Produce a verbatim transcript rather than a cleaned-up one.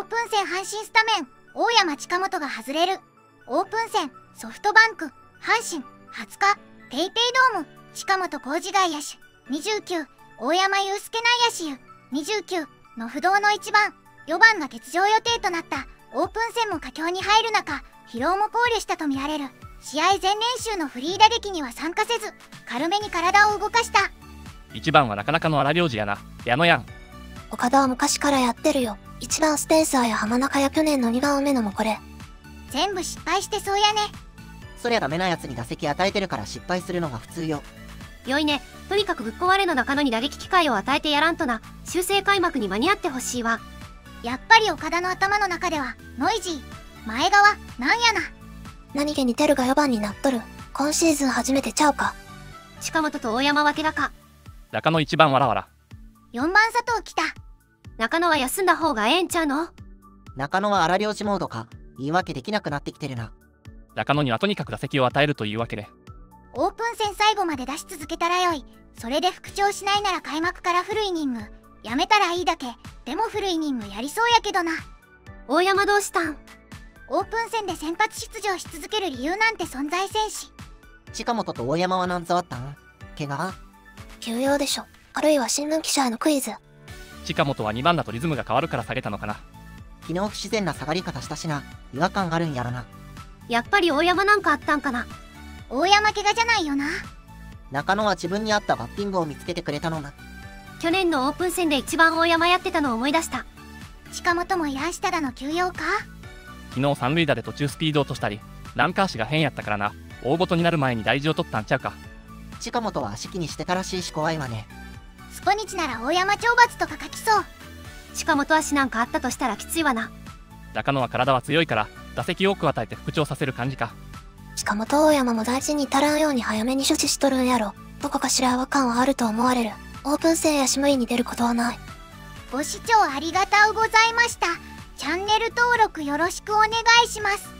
ープン戦阪神スタメン大山近本が外れる。オープン戦ソフトバンク阪神はつかペイペイドーム近本浩二外野手にじゅうきゅう、大山悠輔内野手にじゅうきゅうの不動のいちばんよばんが欠場予定となったオープン戦も佳境に入る中、疲労も考慮したとみられる。試合前練習のフリー打撃には参加せず、軽めに体を動かした。 いちばんはなかなかの荒領事やな、矢野やん。 岡田は昔からやってるよ。いちばんスペンサーや浜中や去年のにばんめのもこれ。 全部失敗してそうやね。 そりゃダメなやつに打席与えてるから失敗するのが普通よ。 よいね。とにかくぶっ壊れの中野に打撃機会を与えてやらんとな。修正開幕に間に合ってほしいわ。 やっぱり岡田の頭の中ではノイジー前川なんやな。 何気にテルがよばんになっとる。今シーズン初めてちゃうか。 近本と大山は怪我か。 中野いちばんわらわら。 よんばん佐藤来た。 中野は休んだ方がええんちゃうの？ 中野は荒領事モードか。言い訳できなくなってきてるな。 中野にはとにかく打席を与えるというわけで。 オープン戦最後まで出し続けたらよい。それで復調しないなら開幕からフルイニングやめたらいいだけ。でもフルイニングやりそうやけどな。 大山どうしたん？ オープン戦で先発出場し続ける理由なんて存在せんし。 近本と大山は何ぞあったん？怪我？ 休養でしょ。あるいは新聞記者へのクイズ。 近本はにばんだとリズムが変わるから下げたのかな。 昨日不自然な下がり方したしな。違和感あるんやろな。 やっぱり大山なんかあったんかな。 大山怪我じゃないよな。 中野は自分に合ったバッティングを見つけてくれたのだ。 去年のオープン戦で一番大山やってたのを思い出した。 近本もいらんしただの休養か。 昨日三塁打で途中スピード落としたり、ランカーシが変やったからな。大ごとになる前に大事を取ったんちゃうか。 近本は足気にしてたらしいし怖いわね。 スポニチなら大山懲罰とか書きそう。 近本足なんかあったとしたらきついわな。 中野は体は強いから打席多く与えて復調させる感じか。 近本大山も大事に足らんように早めに処置しとるんやろ。どこかしら違和感はあると思われる。オープン戦やし無理に出ることはない。 ご視聴ありがとうございました。チャンネル登録よろしくお願いします。